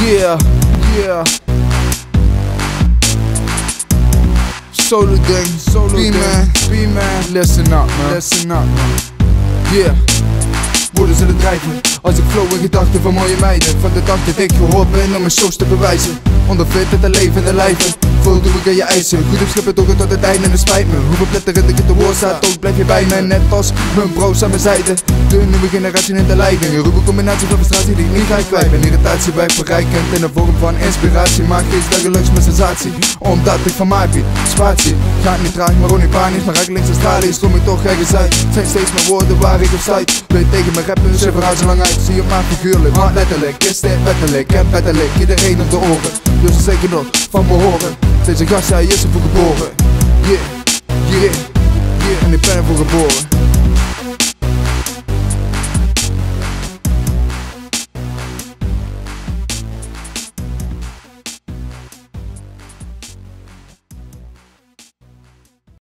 Yeah, yeah. Solo ding, B-man, listen up man, yeah. Woorden zullen drijven als ik flow in gedachten van mooie meiden. Van de dag dat ik gehoord ben om mijn shows te bewijzen. Onderfit het levende lijven, vol doe ik aan je eisen. Goed op schippen toch tot het einde en het spijt me. Hoeveel pletterend ik in de woord sta, toch blijf je bij me. Net als mijn bro's aan mijn zijde. De nieuwe generatie in de leiding. Een ruwe combinatie van frustratie die ik niet ga kwijt ben. Irritatie bij verrijkend in de vorm van inspiratie. Maak iets dagelijks mijn sensatie, omdat ik van mij bied. Spatie, gaat niet traag maar ook niet panisch. Maar raak links Australië, stroom ik toch ergens uit. Zijn steeds mijn woorden waar ik op stuit. Weet tegen mijn rappen, ze verhaal zo lang uit. Zie je maar figuurlijk, maar letterlijk is dit wettelijk en wettelijk. Iedereen op de oren, dus er zeker nog van behoren. Deze gast, hij is er voor geboren. Yeah, yeah, yeah. En ik ben er voor geboren.